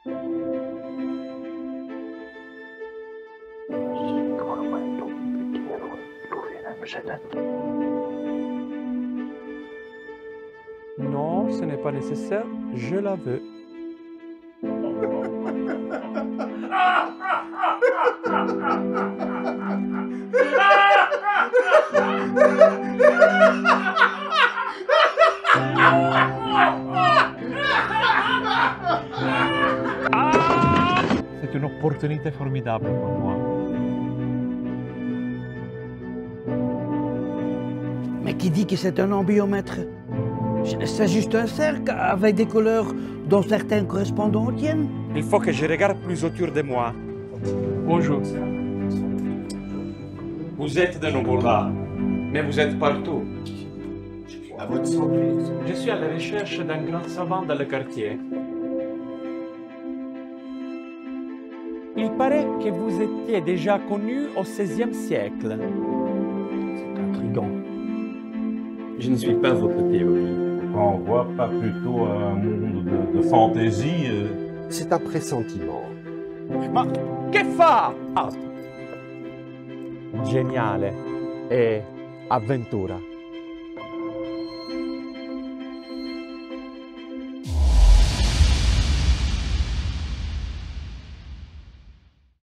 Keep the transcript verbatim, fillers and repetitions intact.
Non, ce n'est pas nécessaire, je la veux. C'est une opportunité formidable pour moi. Mais qui dit que c'est un ambiomètre? C'est juste un cercle avec des couleurs dont certaines correspondent aux tiennes. Il faut que je regarde plus autour de moi. Bonjour. Vous êtes de nouveau là, mais vous êtes partout. À votre santé. Je suis à la recherche d'un grand savant dans le quartier. Il paraît que vous étiez déjà connu au seizième siècle. C'est intriguant. Je ne suis pas votre théorie. On voit pas plutôt un monde de, de fantaisie. euh. C'est un pressentiment. Ma che fa? Ah. Geniale e avventura.